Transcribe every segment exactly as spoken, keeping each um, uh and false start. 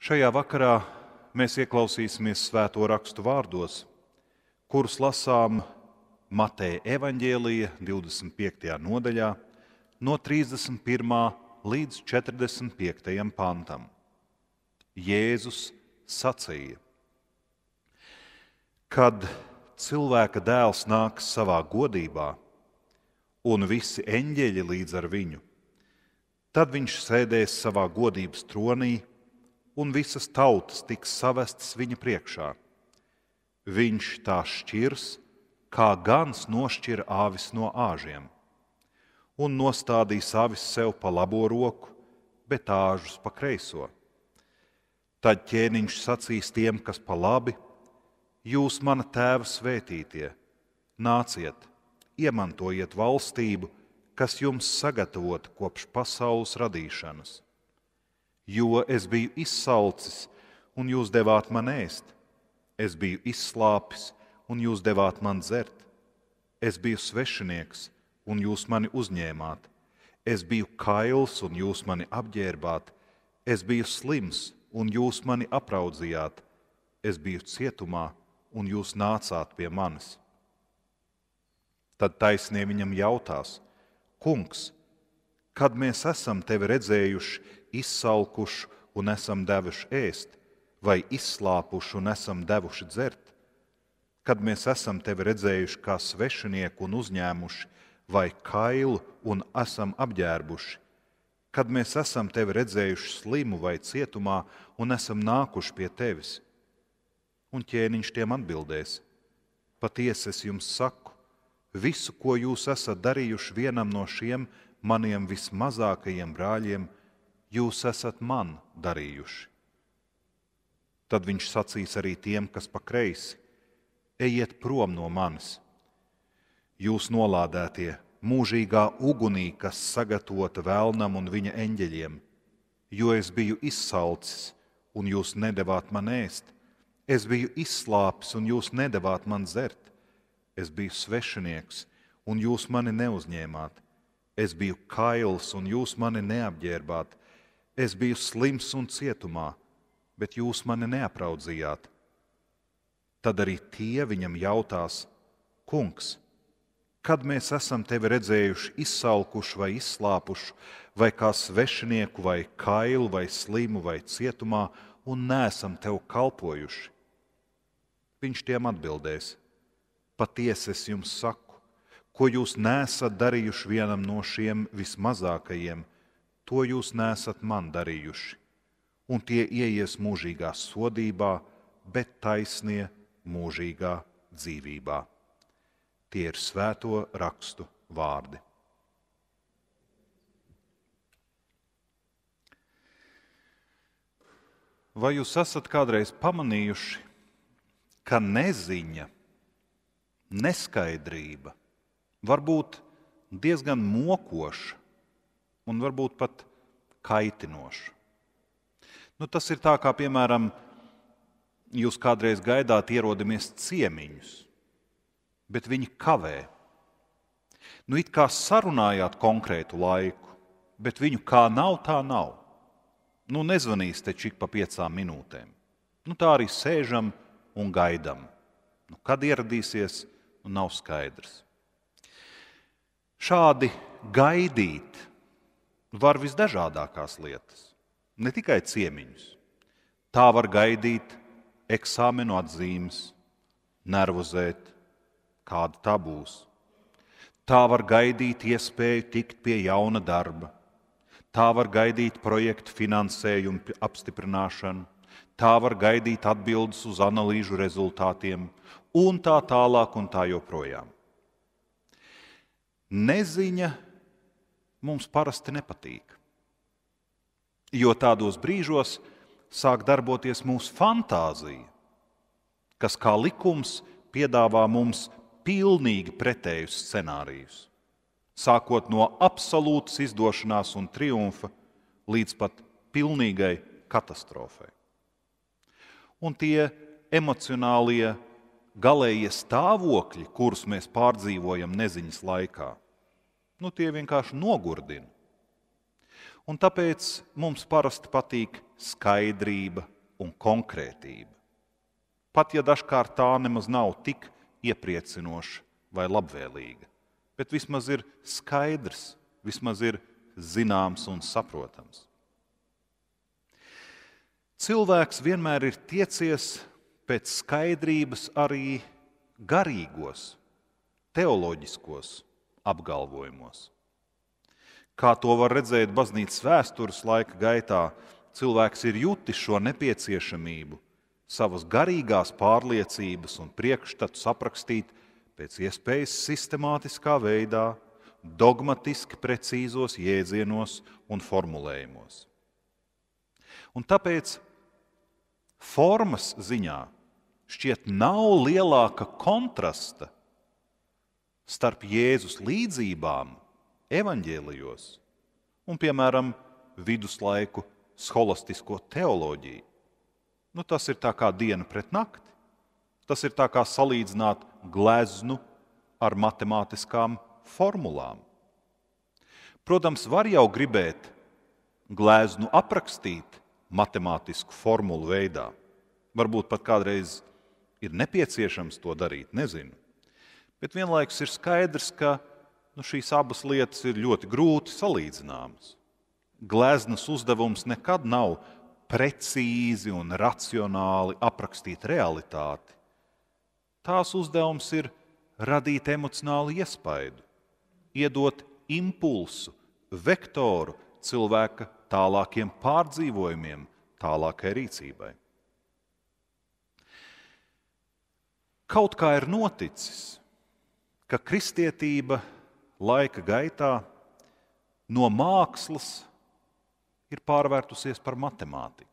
Šajā vakarā mēs ieklausīsimies Svēto rakstu vārdos, kurus lasām Mateja evaņģēlija divdesmit piektajā nodaļā no trīsdesmit pirmā līdz četrdesmit piektajam pantam. Jēzus sacīja: Kad cilvēka dēls nāks savā godībā un visi eņģeļi līdz ar viņu, tad viņš sēdēs savā godības tronī un visas tautas tiks savestas viņa priekšā. Viņš tās šķirs, kā gans nošķir āvis no āžiem, un nostādīs āvis sev pa labo roku, bet āžus pa kreiso. Tad ķēniņš sacīs tiem, kas pa labi: Jūs, mana tēva svētītie, nāciet, iemantojiet valstību, kas jums sagatavota kopš pasaules radīšanas. Jo es biju izsalcis, un jūs devāt man ēst. Es biju izslāpis, un jūs devāt man dzert. Es biju svešinieks, un jūs mani uzņēmāt. Es biju kails, un jūs mani apģērbāt. Es biju slims, un jūs mani apraudzījāt. Es biju cietumā, un jūs nācāt pie manis. Tad taisnie viņam jautās: Kungs, kad mēs esam tevi redzējuši izsalkuši un esam devuši ēst, vai izslāpuši un esam devuši dzert? Kad mēs esam tevi redzējuši kā svešinieku un uzņēmuši, vai kailu un esam apģērbuši? Kad mēs esam tevi redzējuši slimu vai cietumā un esam nākuši pie tevis? Un ķēniņš tiem atbildēs: Patiesi es jums saku, visu, ko jūs esat darījuši vienam no šiem maniem vismazākajiem brāļiem, jūs esat man darījuši. Tad viņš sacīs arī tiem, kas pa kreisi: Ejiet prom no manis, jūs nolādētie, mūžīgā ugunī, kas sagatavota vēlnam un viņa eņģeļiem, jo es biju izsalcis, un jūs nedevāt man ēst. Es biju izslāpis, un jūs nedevāt man dzert. Es biju svešinieks, un jūs mani neuzņēmāt. Es biju kails, un jūs mani neapģērbāt. Es biju slims un cietumā, bet jūs mani neapraudzījāt. Tad arī tie viņam jautās: Kungs, kad mēs esam tevi redzējuši izsalkuši vai izslāpuši, vai kā svešinieku, vai kailu, vai slimu, vai cietumā, un neesam tev kalpojuši? Viņš tiem atbildēs: Patiesi es jums saku, ko jūs neesat darījuši vienam no šiem vismazākajiem, to jūs neesat man darījuši. Un tie ieies mūžīgā sodībā, bet taisnie mūžīgā dzīvībā. Tie ir Svēto rakstu vārdi. Vai jūs esat kādreiz pamanījuši, ka neziņa, neskaidrība var būt diezgan mokoša un varbūt pat kaitinoša? Nu, tas ir tā, kā, piemēram, jūs kādreiz gaidāt ierodamies ciemiņus, bet viņi kavē. Nu, it kā sarunājāt konkrētu laiku, bet viņu kā nav, tā nav. Nu, nezvanīs taču ik pa piecām minūtēm. Nu, tā arī sēžam un gaidam. Nu, kad ieradīsies, nu, nav skaidrs. Šādi gaidīt var visdažādākās lietas, ne tikai ciemiņus. Tā var gaidīt eksāmenu atzīmes, nervozēt, kāda tā būs. Tā var gaidīt iespēju tikt pie jauna darba. Tā var gaidīt projektu finansējumu apstiprināšanu. Tā var gaidīt atbildes uz analīžu rezultātiem un tā tālāk un tā joprojām. Neziņa mums parasti nepatīk, jo tādos brīžos sāk darboties mūsu fantāzija, kas kā likums piedāvā mums pilnīgi pretējus scenārijus, sākot no absolūtas izdošanās un triumfa līdz pat pilnīgai katastrofai. Un tie emocionālie galējie stāvokļi, kurus mēs pārdzīvojam neziņas laikā, nu tie vienkārši nogurdina. Un tāpēc mums parasti patīk skaidrība un konkrētība. Pat ja dažkārt tā nemaz nav tik iepriecinoša vai labvēlīga, bet vismaz ir skaidrs, vismaz ir zināms un saprotams. Cilvēks vienmēr ir tiecies pēc skaidrības arī garīgos, teoloģiskos apgalvojumos. Kā to var redzēt baznīcas vēstures laika gaitā, cilvēks ir jutis šo nepieciešamību savas garīgās pārliecības un priekšstatus aprakstīt pēc iespējas sistemātiskā veidā, dogmatiski precīzos jēdzienos un formulējumos. Un tāpēc formas ziņā šķiet nav lielāka kontrasta starp Jēzus līdzībām evaņģēlijos un, piemēram, viduslaiku scholastisko teoloģiju. Nu, tas ir tā kā diena pret nakti. Tas ir tā kā salīdzināt gleznu ar matemātiskām formulām. Protams, var jau gribēt gleznu aprakstīt matemātisku formulu veidā. Varbūt pat kādreiz ir nepieciešams to darīt, nezinu. Bet vienlaikus ir skaidrs, ka nu, šīs abas lietas ir ļoti grūti salīdzināmas. Gleznas uzdevums nekad nav precīzi un racionāli aprakstīt realitāti. Tās uzdevums ir radīt emocionālu iespaidu, iedot impulsu, vektoru cilvēka tālākiem pārdzīvojumiem, tālākai rīcībai. Kaut kā ir noticis, ka kristietība laika gaitā no mākslas ir pārvērtusies par matemātiku.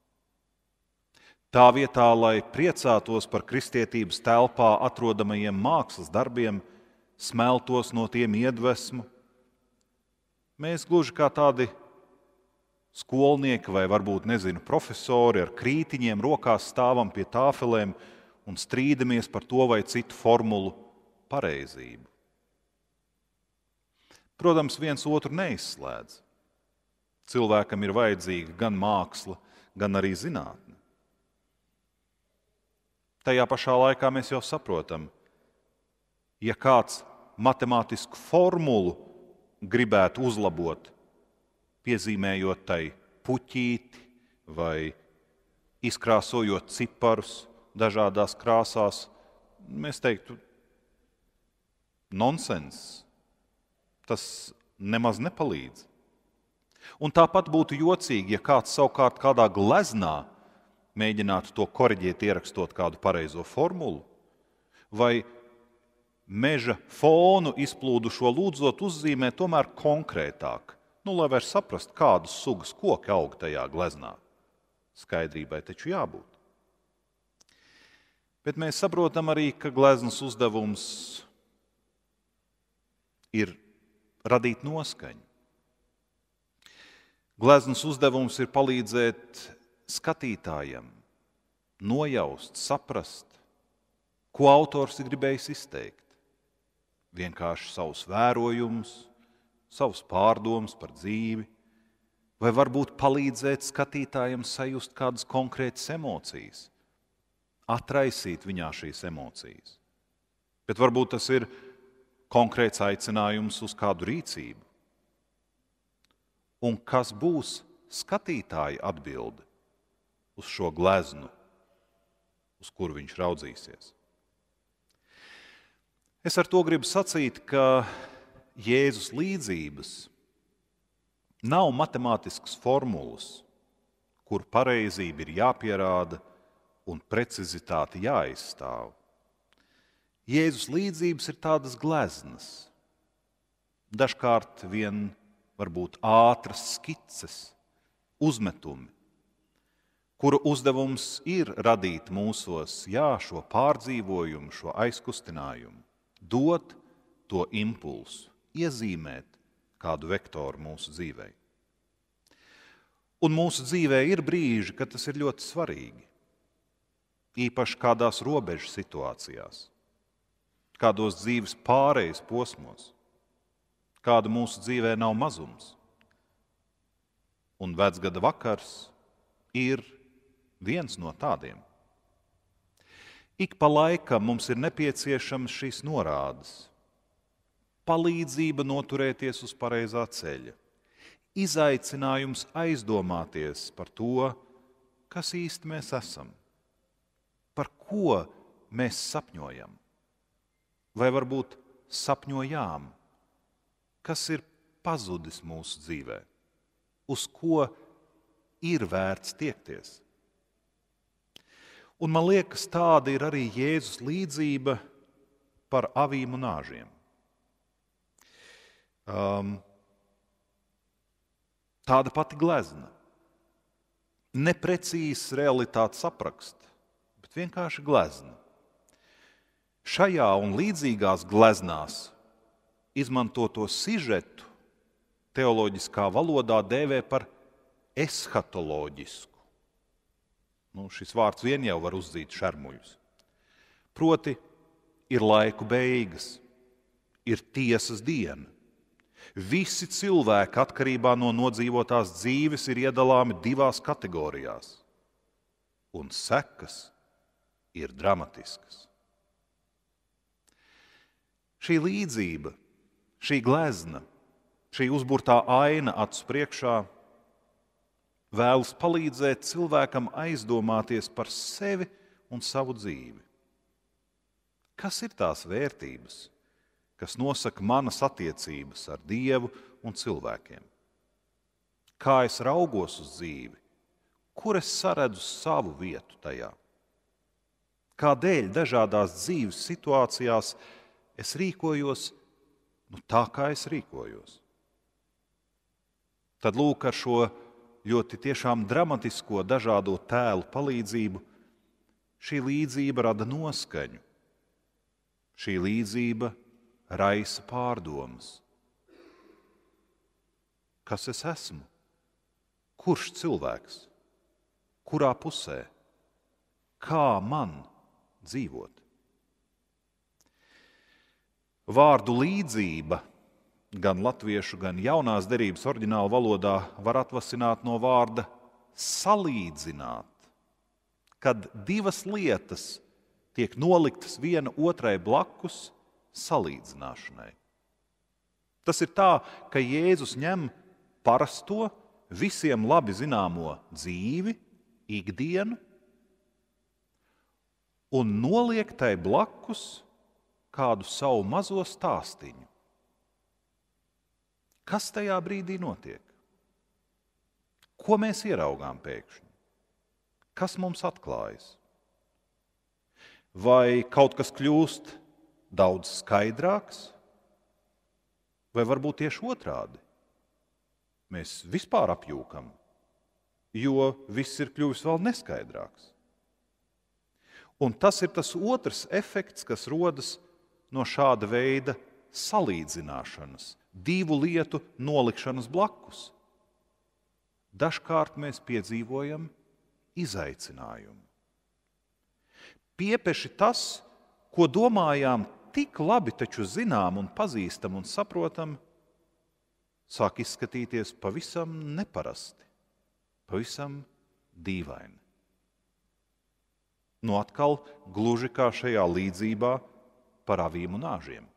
Tā vietā, lai priecātos par kristietības telpā atrodamajiem mākslas darbiem, smeltos no tiem iedvesmu, mēs gluži kā tādi skolnieki vai varbūt, nezinu, profesori ar krītiņiem rokās stāvam pie tāfelēm un strīdamies par to vai citu formulu pareizību. Protams, viens otru neizslēdz. Cilvēkam ir vajadzīga gan māksla, gan arī zinātne. Tajā pašā laikā mēs jau saprotam, ja kāds matemātisku formulu gribētu uzlabot, piezīmējot tai puķīti vai izkrāsojot ciparus dažādās krāsās, mēs teiktu, nonsens. Tas nemaz nepalīdz. Un tāpat būtu jocīgi, ja kāds savukārt kādā gleznā mēģinātu to koriģēt, ierakstot kādu pareizo formulu, vai meža fonu izplūdušo lūdzot uzzīmēt tomēr konkrētāk, nu, lai var saprast, kādus sugas koki aug tajā gleznā. Skaidrībai taču jābūt. Bet mēs saprotam arī, ka gleznas uzdevums ir radīt noskaņu. Gleznas uzdevums ir palīdzēt skatītājam nojaust, saprast, ko autors ir gribējis izteikt. Vienkārši savus vērojumus, savus pārdomus par dzīvi, vai varbūt palīdzēt skatītājam sajust kādas konkrētas emocijas, atraisīt viņā šīs emocijas. Bet varbūt tas ir konkrēts aicinājums uz kādu rīcību. Un kas būs skatītāja atbilde uz šo gleznu, uz kuru viņš raudzīsies? Es ar to gribu sacīt, ka Jēzus līdzības nav matemātiskas formulas, kur pareizība ir jāpierāda un precizitāte jāizstāv. Jēzus līdzības ir tādas gleznas, dažkārt vien varbūt ātras skices, uzmetumi, kuru uzdevums ir radīt mūsos, jā, šo pārdzīvojumu, šo aizkustinājumu, dot to impulsu, iezīmēt kādu vektoru mūsu dzīvei. Un mūsu dzīvē ir brīži, kad tas ir ļoti svarīgi, īpaši kādās robežu situācijās, kādos dzīves pārejas posmos, kāda mūsu dzīvē nav mazums. Un vecgada vakars, ir viens no tādiem. Ik pa laikam mums ir nepieciešams šīs norādes, palīdzība noturēties uz pareizā ceļa, izaicinājums aizdomāties par to, kas īsti mēs esam, par ko mēs sapņojam, vai varbūt sapņojām, kas ir pazudis mūsu dzīvē, uz ko ir vērts tiekties. Un man liekas, tāda ir arī Jēzus līdzība par avīm un āžiem. Um, tāda pati glezna. Neprecīzs realitātes apraksts, bet vienkārši glezna. Šajā un līdzīgās gleznās izmantoto sižetu teoloģiskā valodā dēvē par eshatoloģisku. Nu, šis vārds vien jau var uzzīt šermuļus. Proti, ir laiku beigas, ir tiesas diena. Visi cilvēki atkarībā no nodzīvotās dzīves ir iedalāmi divās kategorijās, un sekas ir dramatiskas. Šī līdzība, šī glezna, šī uzburtā aina acu priekšā vēlas palīdzēt cilvēkam aizdomāties par sevi un savu dzīvi. Kas ir tās vērtības, kas nosaka manas attiecības ar Dievu un cilvēkiem? Kā es raugos uz dzīvi? Kur es saredzu savu vietu tajā? Kādēļ dažādās dzīves situācijās es rīkojos nu, tā, kā es rīkojos? Tad lūk, ar šo ļoti tiešām dramatisko dažādo tēlu palīdzību šī līdzība rada noskaņu. Šī līdzība raisa pārdomas. Kas es esmu? Kurš cilvēks? Kurā pusē? Kā man dzīvot? Vārdu līdzība gan latviešu, gan jaunās derības oriģināla valodā var atvasināt no vārda salīdzināt, kad divas lietas tiek noliktas viena otrai blakus salīdzināšanai. Tas ir tā, ka Jēzus ņem parasto, visiem labi zināmo dzīvi, ikdienu, un noliek tai blakus kādu savu mazo stāstiņu. Kas tajā brīdī notiek? Ko mēs ieraugām pēkšņi? Kas mums atklājas? Vai kaut kas kļūst daudz skaidrāks? Vai varbūt tieši otrādi? Mēs vispār apjūkam, jo viss ir kļuvis vēl neskaidrāks. Un tas ir tas otrs efekts, kas rodas no šāda veida salīdzināšanas, divu lietu nolikšanas blakus. Dažkārt mēs piedzīvojam izaicinājumu. Piepeši tas, ko domājām tik labi taču zinām un pazīstam un saprotam, sāk izskatīties pavisam neparasti, pavisam dīvaini. Nu atkal gluži kā šajā līdzībā par avīm un āžiem.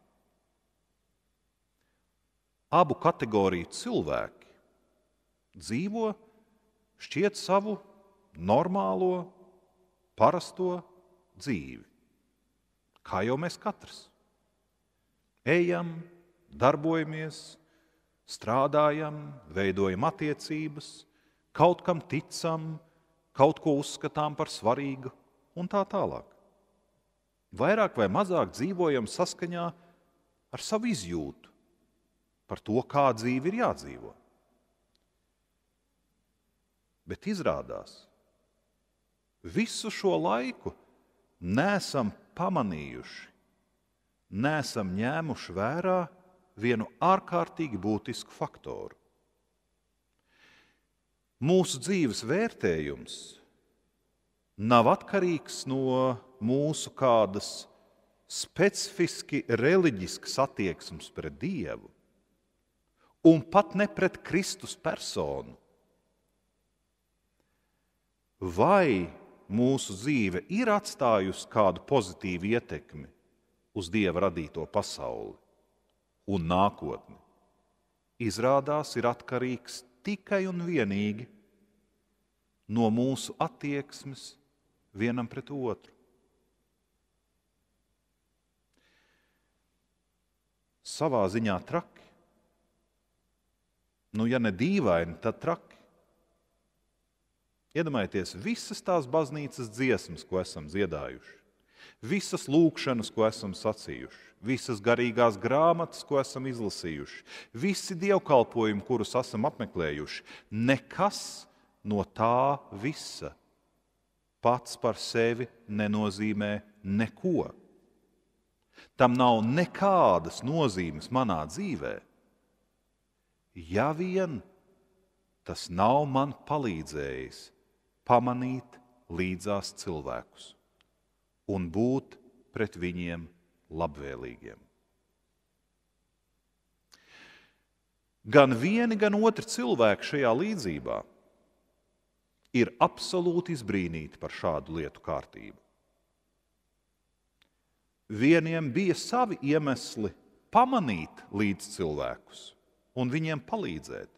Abu kategoriju cilvēki dzīvo šķiet savu normālo, parasto dzīvi. Kā jau mēs katrs. Ejam, darbojamies, strādājam, veidojam attiecības, kaut kam ticam, kaut ko uzskatām par svarīgu un tā tālāk. Vairāk vai mazāk dzīvojam saskaņā ar savu izjūtu par to, kā dzīve ir jādzīvo. Bet izrādās, visu šo laiku neesam pamanījuši, neesam ņēmuši vērā vienu ārkārtīgi būtisku faktoru. Mūsu dzīves vērtējums nav atkarīgs no mūsu kādas specifiski reliģiskas attieksmes pret Dievu, un pat ne pret Kristus personu. vai mūsu dzīve ir atstājusi kādu pozitīvu ietekmi uz Dieva radīto pasauli un nākotni, izrādās ir atkarīgs tikai un vienīgi no mūsu attieksmes vienam pret otru. Savā ziņā traki. Nu, ja ne dīvaini, tad traki. Iedomājieties, visas tās baznīcas dziesmas, ko esam dziedājuši, visas lūkšanas, ko esam sacījuši, visas garīgās grāmatas, ko esam izlasījuši, visi dievkalpojumi, kurus esam apmeklējuši, nekas no tā visa pats par sevi nenozīmē neko. Tam nav nekādas nozīmes manā dzīvē, ja vien tas nav man palīdzējis pamanīt līdzās cilvēkus un būt pret viņiem labvēlīgiem. Gan vieni, gan otri cilvēki šajā līdzībā ir absolūti izbrīnīti par šādu lietu kārtību. Vieniem bija savi iemesli pamanīt līdz cilvēkus un viņiem palīdzēt.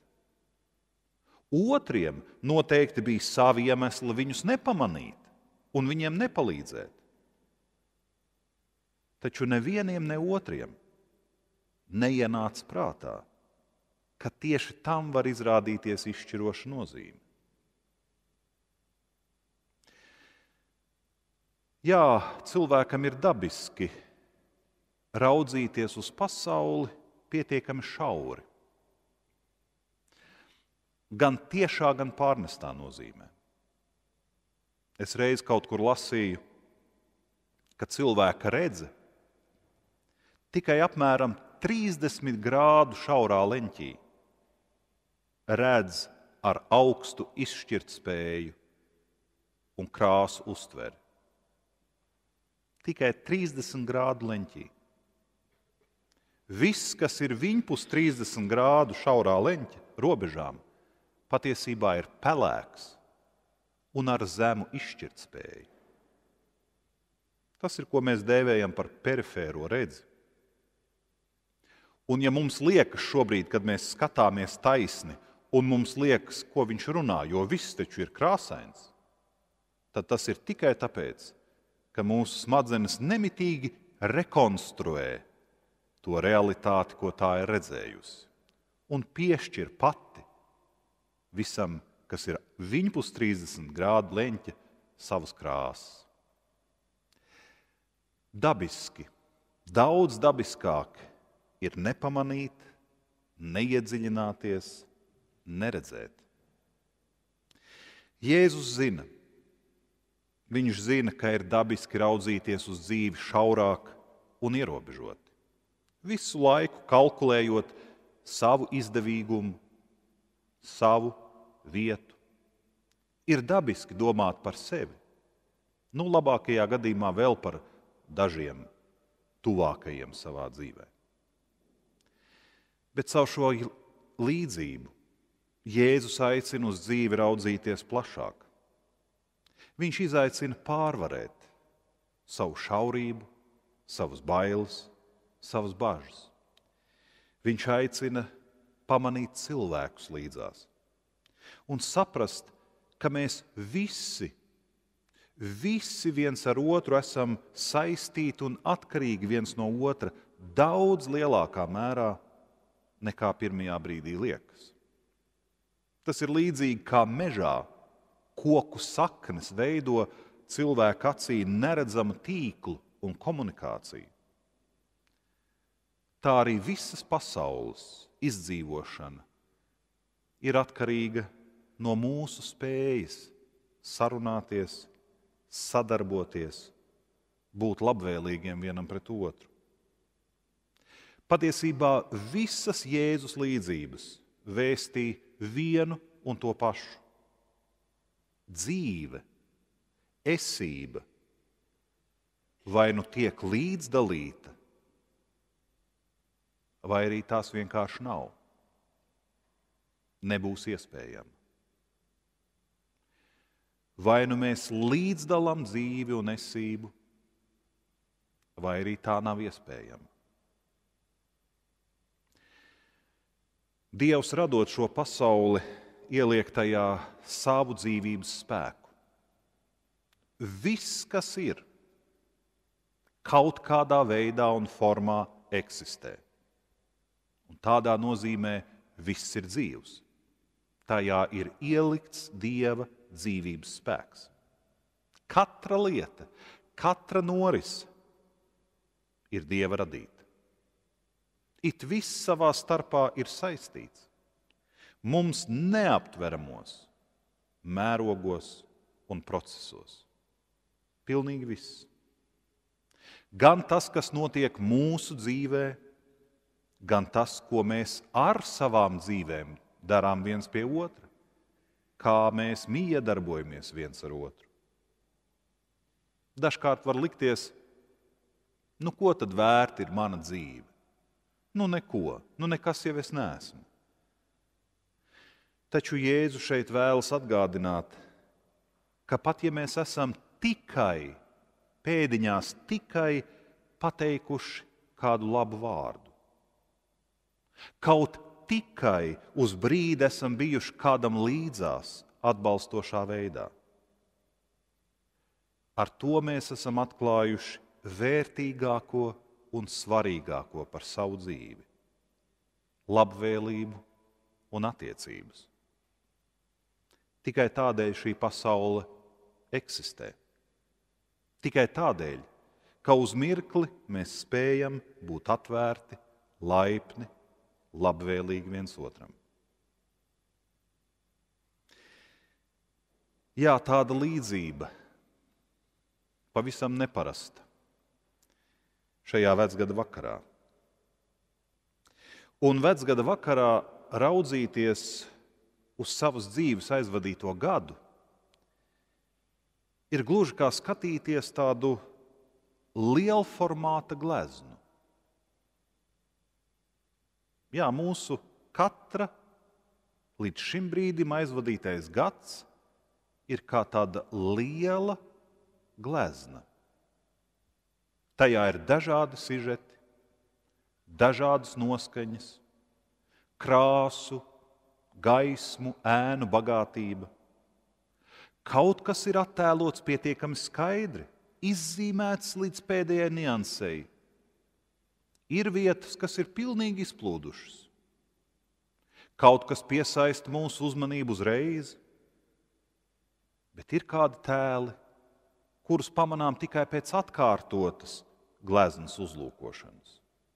Otriem noteikti bija savi iemesli viņus nepamanīt un viņiem nepalīdzēt. Taču nevieniem, ne otriem neienāca prātā, ka tieši tam var izrādīties izšķiroša nozīme. Jā, cilvēkam ir dabiski raudzīties uz pasauli pietiekami šauri. Gan tiešā, gan pārnestā nozīmē. Es reiz kaut kur lasīju, ka cilvēka redze tikai apmēram trīsdesmit grādu šaurā leņķī redz ar augstu izšķirtspēju un krāsu uztveri. Tikai trīsdesmit grādu leņķī. Viss, kas ir viņpus trīsdesmit grādu šaurā leņķa robežām, patiesībā ir pelēks un ar zemu izšķirtspēju. Tas ir, ko mēs dēvējam par perifēro redzi. Un ja mums liekas šobrīd, kad mēs skatāmies taisni, un mums liekas, ko viņš runā, jo viss taču ir krāsains, tad tas ir tikai tāpēc, ka mūsu smadzenes nemitīgi rekonstruē to realitāti, ko tā ir redzējusi, un piešķir pati visam, kas ir viņpus trīsdesmit grādu leņķa, savas krāsas. Dabiski, daudz dabiskāk ir nepamanīt, neiedziļināties, neredzēt. Jēzus zina, viņš zina, ka ir dabiski raudzīties uz dzīvi šaurāk un ierobežot. Visu laiku kalkulējot savu izdevīgumu, savu vietu. Ir dabiski domāt par sevi. Nu, labākajā gadījumā vēl par dažiem tuvākajiem savā dzīvē. Bet caur šo līdzību Jēzus aicina uz dzīvi raudzīties plašāk. Viņš izaicina pārvarēt savu šaurību, savas bailes, savas bažas. Viņš aicina pamanīt cilvēkus līdzās un saprast, ka mēs visi, visi viens ar otru esam saistīti un atkarīgi viens no otra daudz lielākā mērā nekā pirmajā brīdī liekas. Tas ir līdzīgi kā mežā koku saknes veido cilvēka acī neredzamu tīklu un komunikāciju. Tā arī visas pasaules izdzīvošana ir atkarīga no mūsu spējas sarunāties, sadarboties, būt labvēlīgiem vienam pret otru. Patiesībā visas Jēzus līdzības vēstī vienu un to pašu. Dzīve, esība vai nu tiek līdzdalīta, vai arī tās vienkārši nav. Nebūs iespējama. vai nu mēs līdzdalām dzīvi un esību, vai arī tā nav iespējama. Dievs, radot šo pasauli, ieliek tajā savu dzīvības spēku. Viss, kas ir, kaut kādā veidā un formā eksistē. Un tādā nozīmē viss ir dzīvs. Tajā ir ielikts Dieva dzīvības spēks. Katra lieta, katra norise ir Dieva radīta. It viss savā starpā ir saistīts. Mums neaptveramos mērogos un procesos. Pilnīgi viss. Gan tas, kas notiek mūsu dzīvē, gan tas, ko mēs ar savām dzīvēm darām viens pie otra, kā mēs miedarbojamies viens ar otru. Dažkārt var likties, nu ko tad vērta ir mana dzīve? Nu neko, nu nekas jau es neesmu. Taču Jēzus šeit vēlas atgādināt, ka pat ja mēs esam tikai, pēdiņās tikai pateikuši kādu labu vārdu, kaut tikai uz brīdi esam bijuši kādam līdzās atbalstošā veidā, ar to mēs esam atklājuši vērtīgāko un svarīgāko par savu dzīvi – labvēlību un attiecības. Tikai tādēļ šī pasaule eksistē. Tikai tādēļ, ka uz mirkli mēs spējam būt atvērti, laipni, labvēlīgi viens otram. Jā, tāda līdzība, pavisam neparasta, šajā vecgada vakarā. Un vecgada vakarā raudzīties uz savas dzīves aizvadīto gadu ir gluži kā skatīties tādu lielformāta gleznu. Jā, mūsu katra līdz šim brīdim aizvadītais gads ir kā tāda liela glezna. Tajā ir dažādi sižeti, dažādas noskaņas, krāsu, gaismu, ēnu bagātība. Kaut kas ir attēlots pietiekami skaidri, izzīmēts līdz pēdējai niansei. Ir vietas, kas ir pilnīgi izplūdušas. Kaut kas piesaista mūsu uzmanību uzreiz, bet ir kādi tēli, kurus pamanām tikai pēc atkārtotas gleznas uzlūkošanas.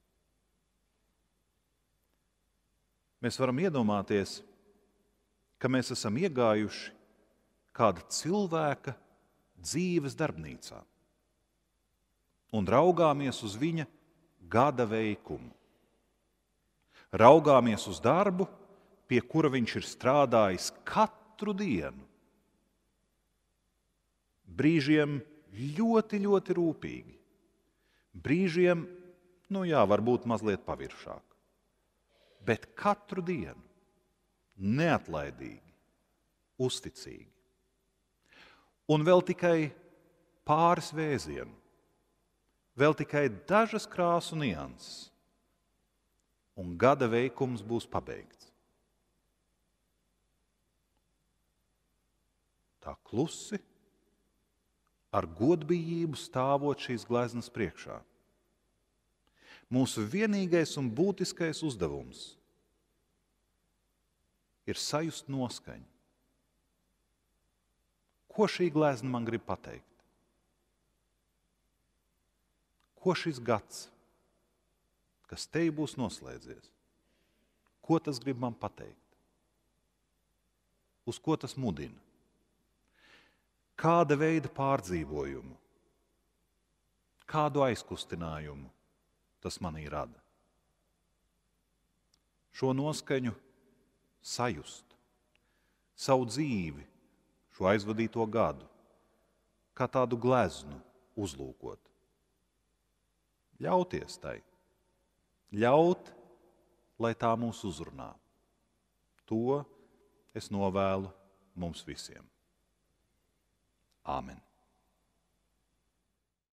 Mēs varam iedomāties, ka mēs esam iegājuši kāda cilvēka dzīves darbnīcā un raugāmies uz viņa gada veikumu. Raugāmies uz darbu, pie kura viņš ir strādājis katru dienu. Brīžiem ļoti, ļoti rūpīgi. Brīžiem, nu jā, varbūt mazliet paviršāk. Bet katru dienu neatlaidīgi, uzticīgi. Un vēl tikai pāris vēzienu, vēl tikai dažas krāsu nianses, un gada veikums būs pabeigts. Tā klusi, ar godbijību stāvot šīs gleznas priekšā. Mūsu vienīgais un būtiskais uzdevums ir sajust noskaņu. Ko šī glezna man grib pateikt? Ko šis gads, kas te būs noslēdzies, ko tas grib man pateikt? Uz ko tas mudina? Kāda veida pārdzīvojumu, kādu aizkustinājumu tas manī rada? Šo noskaņu sajust, savu dzīvi, šo aizvadīto gadu, kā tādu gleznu uzlūkot. Ļauties tai, ļaut, lai tā mūs uzrunā. To es novēlu mums visiem. Āmen!